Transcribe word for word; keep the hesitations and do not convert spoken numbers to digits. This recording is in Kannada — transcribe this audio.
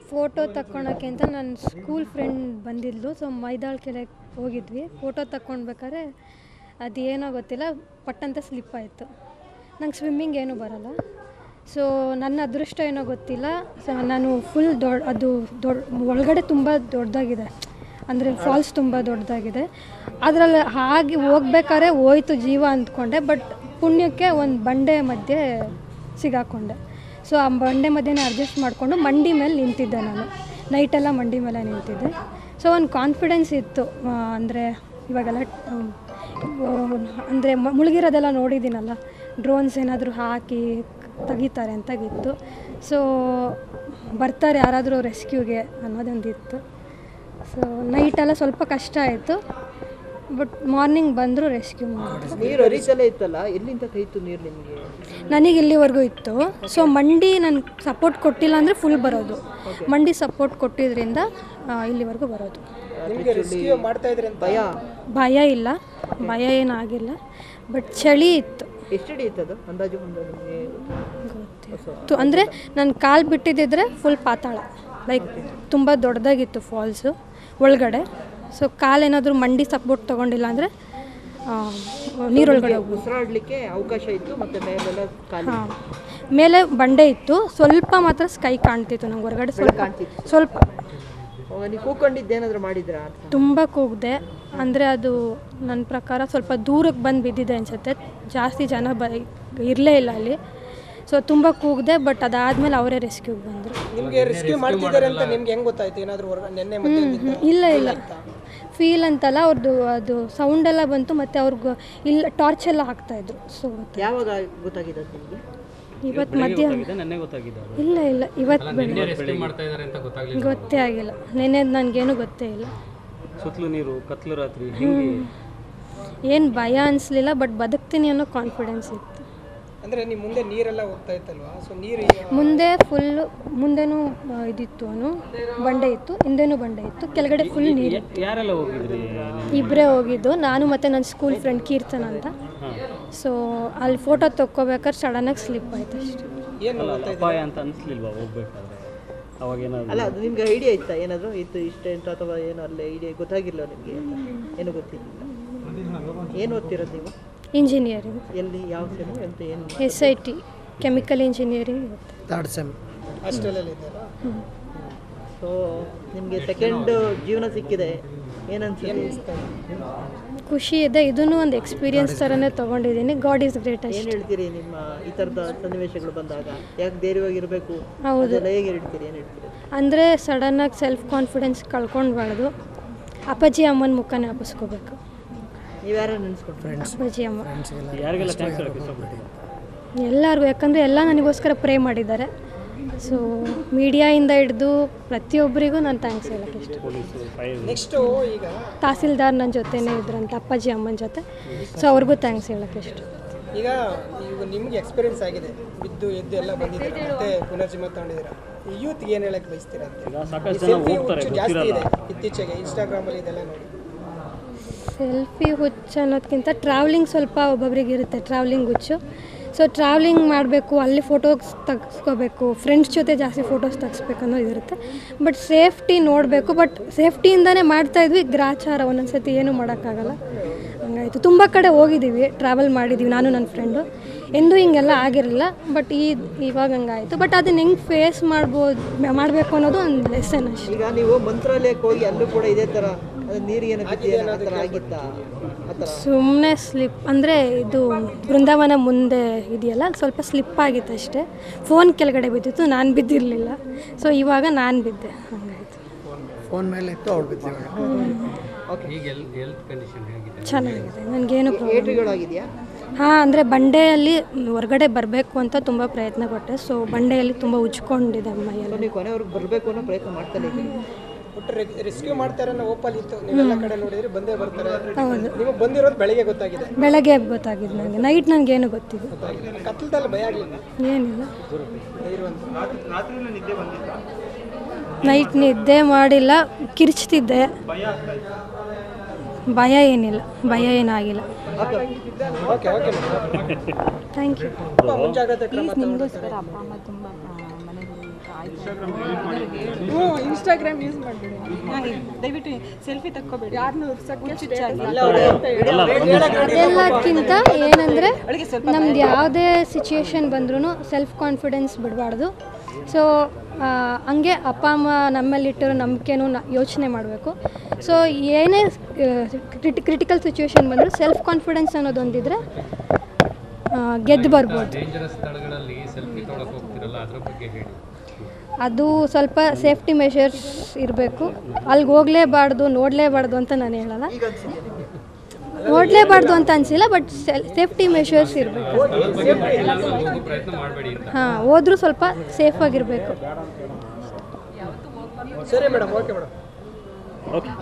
ಫೋಟೋ ತಕ್ಕೊಳಕ್ಕೆ ಅಂತ ನನ್ನ ಸ್ಕೂಲ್ ಫ್ರೆಂಡ್ ಬಂದಿದ್ಲು. ಸೊ ಮೈದಾಳ್ ಕೆರೆಗೆ ಹೋಗಿದ್ವಿ. ಫೋಟೋ ತಕ್ಕೊಳ್ಬೇಕಾದ್ರೆ ಅದು ಏನೋ ಗೊತ್ತಿಲ್ಲ, ಪಟ್ಟಂತ ಸ್ಲಿಪ್ ಆಯಿತು. ನಂಗೆ ಸ್ವಿಮ್ಮಿಂಗ್ ಏನೂ ಬರೋಲ್ಲ. ಸೊ ನನ್ನ ಅದೃಷ್ಟ ಏನೋ ಗೊತ್ತಿಲ್ಲ. ಸೊ ನಾನು ಫುಲ್ ದೊಡ್ಡ ಅದು ದೊಡ್ಡ ಒಳಗಡೆ ತುಂಬ ದೊಡ್ಡದಾಗಿದೆ, ಅಂದರೆ ಫಾಲ್ಸ್ ತುಂಬ ದೊಡ್ಡದಾಗಿದೆ. ಅದರಲ್ಲಿ ಹಾಗೆ ಹೋಗ್ಬೇಕಾದ್ರೆ ಹೋಯ್ತು ಜೀವ ಅಂದ್ಕೊಂಡೆ. ಬಟ್ ಪುಣ್ಯಕ್ಕೆ ಒಂದು ಬಂಡೆ ಮಧ್ಯೆ ಸಿಗಾಕೊಂಡೆ. ಸೊ ಆ ಬಂಡೆ ಮಧ್ಯೆ ಅಡ್ಜಸ್ಟ್ ಮಾಡಿಕೊಂಡು ಮಂಡಿ ಮೇಲೆ ನಿಂತಿದ್ದೆ. ನಾನು ನೈಟೆಲ್ಲ ಮಂಡಿ ಮೇಲೆ ನಿಂತಿದ್ದೆ. ಸೊ ಒಂದು ಕಾನ್ಫಿಡೆನ್ಸ್ ಇತ್ತು, ಅಂದರೆ ಇವಾಗೆಲ್ಲ ಅಂದರೆ ಮುಳುಗಿರೋದೆಲ್ಲ ನೋಡಿದ್ದೀನಲ್ಲ, ಡ್ರೋನ್ಸ್ ಏನಾದರೂ ಹಾಕಿ ತೆಗಿತಾರೆ ಅಂತಾಗಿತ್ತು. ಸೊ ಬರ್ತಾರೆ ಯಾರಾದರೂ ರೆಸ್ಕ್ಯೂಗೆ ಅನ್ನೋದೊಂದಿತ್ತು. ಸೊ ನೈಟೆಲ್ಲ ಸ್ವಲ್ಪ ಕಷ್ಟ ಆಯಿತು. ಬಟ್ ಮಾರ್ನಿಂಗ್ ಬಂದರೂ ರೆಸ್ಕ್ಯೂ ಮಾಡಿದ್ರು. ನೀರು ಹರಿತಲೇ ಇತ್ತಲ್ಲ, ಎಲ್ಲಿಂದ ಕೈತು ನೀರು ನಿಮಗೆ? ನನಗೆ ಇಲ್ಲಿವರೆಗೂ ಇತ್ತು. ಸೊ ಮಂಡಿ ನನಗೆ ಸಪೋರ್ಟ್ ಕೊಟ್ಟಿಲ್ಲ ಅಂದರೆ ಫುಲ್ ಬರೋದು. ಮಂಡಿ ಸಪೋರ್ಟ್ ಕೊಟ್ಟಿದ್ದರಿಂದ ಇಲ್ಲಿವರೆಗೂ ಬರೋದು. ಭಯ ಭಯ ಇಲ್ಲ, ಭಯ ಏನಾಗಿಲ್ಲ. ಬಟ್ ಚಳಿ ಇತ್ತು. ಎಷ್ಟು ಅಡಿ ಇತ್ತು ಅದು ಅಂದಾಜು? ಗೊತ್ತಿತ್ತು ಅಂದರೆ ನನ್ನ ಕಾಲು ಬಿಟ್ಟಿದ್ದಿದ್ರೆ ಫುಲ್ ಪಾತಾಳ, ಲೈಕ್ ತುಂಬ ದೊಡ್ಡದಾಗಿತ್ತು ಫಾಲ್ಸು ಒಳಗಡೆ. ಸೊ ಕಾಲೇನಾದರೂ ಮಂಡಿ ಸಪೋರ್ಟ್ ತೊಗೊಂಡಿಲ್ಲ ಅಂದರೆ ನೀರೊಳಗಡೆ ಹೋಗ್ಬೋದು. ಉಸಿರಾಡಲಿಕ್ಕೆ ಅವಕಾಶ ಇತ್ತು. ಮತ್ತು ಮೇಲೆಲ್ಲ ಹಾಂ, ಮೇಲೆ ಬಂಡೆ ಇತ್ತು. ಸ್ವಲ್ಪ ಮಾತ್ರ ಸ್ಕೈ ಕಾಣ್ತಿತ್ತು ನಂಗೆ ಹೊರಗಡೆ, ಸ್ವಲ್ಪ ಕಾಣ್ತಿತ್ತು ಸ್ವಲ್ಪ. ನೀವು ಕೂಕೊಂಡಿದ್ದೇನಾದರೂ ಮಾಡಿದ್ರಾ? ತುಂಬ ಕೂಗಿದೆ. ಅಂದರೆ ಅದು ನನ್ನ ಪ್ರಕಾರ ಸ್ವಲ್ಪ ದೂರಕ್ಕೆ ಬಂದು ಬಿದ್ದಿದೆ ಅನಿಸುತ್ತೆ. ಜಾಸ್ತಿ ಜನ ಬ ಇರಲೇ ಇಲ್ಲ ಅಲ್ಲಿ. ಸೊ ತುಂಬ ಕೂಗಿದೆ. ಬಟ್ ಅದಾದಮೇಲೆ ಅವರೇ ರೆಸ್ಕ್ಯೂಗೆ ಬಂದರು. ನಿಮಗೆ ರೆಸ್ಕ್ಯೂ ಮಾಡ್ತಿದ್ದಾರೆ ಅಂತ ನಿಮ್ಗೆ ಹೆಂಗೆ ಗೊತ್ತಾಯ್ತು? ಏನಾದರೂ ನೆನ್ನೆ ಮತ್ತೆ ಇಲ್ಲ ಇಲ್ಲ ಫೀಲ್ ಅಂತಲ್ಲ, ಅವ್ರದ್ದು ಅದು ಸೌಂಡೆಲ್ಲ ಬಂತು. ಮತ್ತು ಅವ್ರಿಗೆ ಇಲ್ಲ ಟಾರ್ಚ್ ಎಲ್ಲ ಹಾಕ್ತಾಯಿದ್ರು. ಸೊ ಯಾವಾಗ ಗೊತ್ತಾಗಿದೆ ನಿಮಗೆ? ಇವತ್ತು ಮಧ್ಯಾಹ್ನ. ಇಲ್ಲ ಇಲ್ಲ ಇವತ್ತು ಬೆಳಗ್ಗೆ ಗೊತ್ತೇ ಆಗಿಲ್ಲ. ನೆನ್ನೆ ನನಗೇನು ಗೊತ್ತೇ ಇಲ್ಲ. ಸುತ್ತಲೂ ನೀರು, ಕತ್ಲು ರಾತ್ರಿ, ಏನು ಭಯ ಅನಿಸ್ಲಿಲ್ಲ. ಬಟ್ ಬದುಕ್ತೀನಿ ಅನ್ನೋ ಕಾನ್ಫಿಡೆನ್ಸ್ ಇತ್ತು. ಅಂದರೆ ನಿಮ್ಮ ಮುಂದೆ ನೀರೆಲ್ಲ ಹೋಗ್ತಾ ಇತ್ತಲ್ವಾ? ಸೊ ನೀರು ಮುಂದೆ ಫುಲ್ಲು, ಮುಂದೆನೂ ಇದಿತ್ತು, ಅವನು ಬಂಡೆ ಇತ್ತು, ಹಿಂದೆನೂ ಬಂಡೆ ಇತ್ತು, ಕೆಳಗಡೆ ಫುಲ್ ನೀರು. ಯಾರೆಲ್ಲ ಹೋಗಿದ್ರಿ? ಇಬ್ಬರೇ ಹೋಗಿದ್ದು, ನಾನು ಮತ್ತು ನನ್ನ ಸ್ಕೂಲ್ ಫ್ರೆಂಡ್ ಕೀರ್ತನ ಅಂತ. ಸೊ ಅಲ್ಲಿ ಫೋಟೋ ತೊಗೋಬೇಕಾದ್ರೆ ಸಡನ್ನಾಗಿ ಸ್ಲಿಪ್ ಆಯ್ತು ಅಷ್ಟೇ. ಏನು ಅಪಾಯ ಅಂತ ಅನಿಸ್ಲಿಲ್ವಾ ಹೋಗ್ಬೇಕಾದ್ರೆ? ಅವಾಗ ಏನಾದ್ರು ಅಲ್ಲ, ಅದು ನಿಮ್ಗೆ ಐಡಿಯಾ ಇತ್ತಾ ಏನಾದರೂ ಇತ್ತು ಇಷ್ಟೇ ಅಂತ, ಅಥವಾ ಏನು ಅಲ್ಲೇ ಐಡಿಯಾ ಗೊತ್ತಾಗಿಲ್ಲ ನಿಮಗೆ? ಏನು ಗೊತ್ತಿರಲಿಲ್ಲ. ಏನು ಓದ್ತಿರೋದು ನೀವು? ಇಂಜಿನಿಯರಿಂಗ್. ಎಲ್ಲಿ, ಯಾವ ಸೆಮ್ ಅಂತ? ಏನು? S I T chemical engineering. Third sem ಹಾಸ್ಟೆಲಲ್ಲಿ ಇದ್ದಾರಾ? ಸೊ ನಿಮಗೆ ಸೆಕೆಂಡ್ ಜೀವನ ಸಿಕ್ಕಿದೆ, ಏನನ್ಸುತ್ತೆ? ಖುಷಿ ಇದೆ. ಇದನ್ನು ಒಂದು ಎಕ್ಸ್ಪೀರಿಯನ್ಸ್ ಥರನೇ ತೊಗೊಂಡಿದ್ದೀನಿ. God is great. ಏನು ಹೇಳ್ತೀರಿ ನಿಮ್ಮ ಈ ಥರದ ಸನ್ನಿವೇಶಗಳು ಬಂದಾಗ? ಯಾಕೆ ಧೈರ್ಯವಾಗಿರಬೇಕು? ಹೌದು, ಹೇಗೆ ಹೇಳ್ತೀರಿ? ಏನು ಹೇಳ್ತೀರಿ? ಅಂದರೆ ಸಡನ್ನಾಗಿ ಸೆಲ್ಫ್ ಕಾನ್ಫಿಡೆನ್ಸ್ ಕಳ್ಕೊಳ್ಬಾರ್ದು. ಅಪ್ಪಾಜಿ ಅಮ್ಮನ ಮುಖನೇ ಹಬ್ಬಿಸ್ಕೋಬೇಕು. ನೀವು ಯಾರು ನೆನೆಸ್ಕೊಂಡು? ಫ್ರೆಂಡ್ಸ್, ಅಪ್ಪಾಜಿ ಅಮ್ಮ, ಯಾರಿಗೆಲ್ಲ ಥ್ಯಾಂಕ್ಸ್ ಹೇಳಕ್ಕೆ ಇಷ್ಟಪಡ್ತೀರಾ? ಎಲ್ಲರಿಗೂ. ಯಾಕಂದರೆ ಎಲ್ಲ ನನಗೋಸ್ಕರ ಪ್ರೇ ಮಾಡಿದ್ದಾರೆ. ಸೊ ಮೀಡಿಯಾಯಿಂದ ಹಿಡಿದು ಪ್ರತಿಯೊಬ್ಬರಿಗೂ ನಾನು ಥ್ಯಾಂಕ್ಸ್ ಹೇಳೋಕ್ಕೆ ಇಷ್ಟ. ನೆಕ್ಸ್ಟು ಈಗ ತಹಸೀಲ್ದಾರ್ ನನ್ನ ಜೊತೆನೇ ಇದ್ರಂತ, ಅಪ್ಪಾಜಿ ಅಮ್ಮನ ಜೊತೆ. ಸೊ ಅವ್ರಿಗೂ ಥ್ಯಾಂಕ್ಸ್ ಹೇಳೋಕ್ಕೆ ಇಷ್ಟ. ಈಗ ಈಗ ನಿಮ್ಗೆ ಎಕ್ಸ್ಪೀರಿಯನ್ಸ್ ಆಗಿದೆ, ಬಿದ್ದು ಎದ್ದು ಎಲ್ಲ ಬಂದಿದ್ದೀರಾ, ಮತ್ತೆ ಪುನರ್ಜೀವ ತಗೊಂಡಿದ್ದೀರಾ. ಯೂತ್ಗೆ ಏನು ಹೇಳಕ್ಕೆ ಬಯಸ್ತೀರಾ ಅಂತ? ಸೆಲ್ಫಿ ಹುಚ್ಚು ಜಾಸ್ತಿ ಇದೆ ಇತ್ತೀಚೆಗೆ ಇನ್ಸ್ಟಾಗ್ರಾಮಲ್ಲಿ, ಇದೆಲ್ಲ ನೋಡಿ. ಸೆಲ್ಫಿ ಹುಚ್ಚು ಅನ್ನೋದಕ್ಕಿಂತ ಟ್ರಾವೆಲಿಂಗ್ ಸ್ವಲ್ಪ ಒಬ್ಬೊಬ್ರಿಗೆ ಇರುತ್ತೆ, ಟ್ರಾವೆಲಿಂಗ್ ಹುಚ್ಚು. ಸೊ ಟ್ರಾವೆಲಿಂಗ್ ಮಾಡಬೇಕು, ಅಲ್ಲಿ ಫೋಟೋಸ್ ತೆಗೆಸ್ಕೋಬೇಕು, ಫ್ರೆಂಡ್ಸ್ ಜೊತೆ ಜಾಸ್ತಿ ಫೋಟೋಸ್ ತೆಗಿಸ್ಬೇಕು ಅನ್ನೋದು ಇರುತ್ತೆ. ಬಟ್ ಸೇಫ್ಟಿ ನೋಡಬೇಕು. ಬಟ್ ಸೇಫ್ಟಿಯಿಂದನೇ ಮಾಡ್ತಾಯಿದ್ವಿ. ಗ್ರಾಚಾರ ಒಂದೊಂದು ಸತಿ ಏನೂ ಮಾಡೋಕ್ಕಾಗಲ್ಲ, ಹಂಗಾಯಿತು. ತುಂಬ ಕಡೆ ಹೋಗಿದ್ದೀವಿ, ಟ್ರಾವೆಲ್ ಮಾಡಿದ್ದೀವಿ ನಾನು ನನ್ನ ಫ್ರೆಂಡು. ಎಂದೂ ಹಿಂಗೆಲ್ಲ ಆಗಿರಲಿಲ್ಲ. ಬಟ್ ಈ ಇವಾಗ ಹಂಗಾಯಿತು. ಬಟ್ ಅದನ್ನ ಹೆಂಗೆ ಫೇಸ್ ಮಾಡ್ಬೋದು, ಮಾಡಬೇಕು ಅನ್ನೋದು ಒಂದು ಲೆಸನ್ ಅಷ್ಟೇ. ಈಗ ನೀವು ಮಂತ್ರಾಲಯಕ್ಕೆ ಹೋಗಿ ಅಲ್ಲೂ ಕೂಡ ಇದೇ ಥರ ನೀರಿಗೆ ಆಗಿತ್ತಾ? ಸುಮ್ಮನೆ ಸ್ಲಿಪ್ ಅಂದರೆ ಇದು ಬೃಂದಾವನ ಮುಂದೆ ಇದೆಯಲ್ಲ, ಸ್ವಲ್ಪ ಸ್ಲಿಪ್ ಆಗಿತ್ತು ಅಷ್ಟೇ. ಫೋನ್ ಕೆಳಗಡೆ ಬಿದ್ದಿತ್ತು, ನಾನು ಬಿದ್ದಿರಲಿಲ್ಲ. ಸೊ ಇವಾಗ ನಾನು ಬಿದ್ದೆ, ಹಂಗಾಯಿತು. ಫೋನ್ ಮೇಲೆ ಇತ್ತು, ಅವ್ಳು ಬಿದ್ದೆ. ಚೆನ್ನಾಗಿದೆ, ನನಗೇನು ಏಟುಗಳಾಗಿದೆಯಾ? ಹಾಂ, ಅಂದರೆ ಬಂಡೆಯಲ್ಲಿ ಹೊರಗಡೆ ಬರಬೇಕು ಅಂತ ತುಂಬ ಪ್ರಯತ್ನ ಪಟ್ಟೆ. ಸೊ ಬಂಡೆಯಲ್ಲಿ ತುಂಬ ಉಜ್ಕೊಂಡಿದೆ ಮೈಯಲ್ಲಿ. ನೀವು ಕೊನೆವರೆಗೂ ಬರಬೇಕು ಅನ್ನೋ ಪ್ರಯತ್ನ ಮಾಡ್ತಾನೆ ಇದ್ದೀನಿ. ಒಟ್ಟು ರೆಸ್ಕ್ಯೂ ಮಾಡ್ತಾರೆ ಅನ್ನೋ ಹೋಪಲ್ಲಿ ಇತ್ತು. ನೀವೆಲ್ಲ ಕಡೆ ನೋಡಿದ್ರೆ ಬಂದೇ ಬರ್ತಾರೆ. ಹೌದು, ನಿಮಗೆ ಬಂದಿರೋದು ಬೆಳಗ್ಗೆ ಗೊತ್ತಾಗಿದೆ? ಬೆಳಗ್ಗೆ ಗೊತ್ತಾಗಿದೆ ನನಗೆ. ನೈಟ್ ನನಗೇನು ಗೊತ್ತಿದೆ. ಕತ್ತಲದಲ್ಲಿ ಭಯ ಆಗಲಿಲ್ಲ? ಏನಿಲ್ಲ. ನೈಟ್ ನಿದ್ದೆ ಮಾಡಿಲ್ಲ, ಕಿರ್ಚ್ತಿದ್ದೆ. ಭಯ ಏನಿಲ್ಲ, ಭಯ ಏನಾಗಿಲ್ಲ. Okay okay thank you. ಮುಂಜಾಗ್ರತೆ ಕ್ರಮ ನಿಮಗೋಸ್ಕರ ಅಪ್ಪ ಅಮ್ಮ ತುಂಬ ಮನೆಯಲ್ಲಿ ಹ್ಞೂ ಇನ್ಸ್ಟಾಗ್ರಾಮ್ ಯೂಸ್ ಮಾಡಬೇಡಿ, ದಯವಿಟ್ಟು ಸೆಲ್ಫಿ ತಕ್ಕೋಬೇಡಿ, ಯಾರನ್ನೂ ಅದೆಲ್ಲಕ್ಕಿಂತ ಏನಂದರೆ ನಮ್ಗೆ ಯಾವುದೇ ಸಿಚುಯೇಷನ್ ಬಂದ್ರೂ ಸೆಲ್ಫ್ ಕಾನ್ಫಿಡೆನ್ಸ್ ಬಿಡಬಾರ್ದು. ಸೊ ಹಂಗೆ ಅಪ್ಪ ಅಮ್ಮ ನಮ್ಮಲ್ಲಿಟ್ಟಿರೋ ನಂಬಿಕೆನೂ ಯೋಚನೆ ಮಾಡಬೇಕು. ಸೊ ಏನೇ ಕ್ರಿಟಿ ಕ್ರಿಟಿಕಲ್ ಸಿಚುವೇಶನ್ ಬಂದರೂ ಸೆಲ್ಫ್ ಕಾನ್ಫಿಡೆನ್ಸ್ ಅನ್ನೋದೊಂದಿದ್ರೆ ಗೆದ್ದು ಬರ್ಬೋದು. ಅದು ಸ್ವಲ್ಪ ಸೇಫ್ಟಿ ಮೆಷರ್ಸ್ ಇರಬೇಕು. ಅಲ್ಲಿಗೆ ಹೋಗಲೇಬಾರ್ದು, ನೋಡಲೇಬಾರ್ದು ಅಂತ ನಾನು ಹೇಳಲ್ಲ, ನೋಡಲೇಬಾರ್ದು ಅಂತ ಅನಿಸಿಲ್ಲ, ಬಟ್ ಸೇಫ್ಟಿ ಮೆಷರ್ಸ್ ಇರಬೇಕು. ಹಾಂ, ಹೋದ್ರೂ ಸ್ವಲ್ಪ ಸೇಫಾಗಿರಬೇಕು. ಸರಿ ಮೇಡಮ್, ಓಕೆ ಮೇಡಮ್. ಓಕೆ.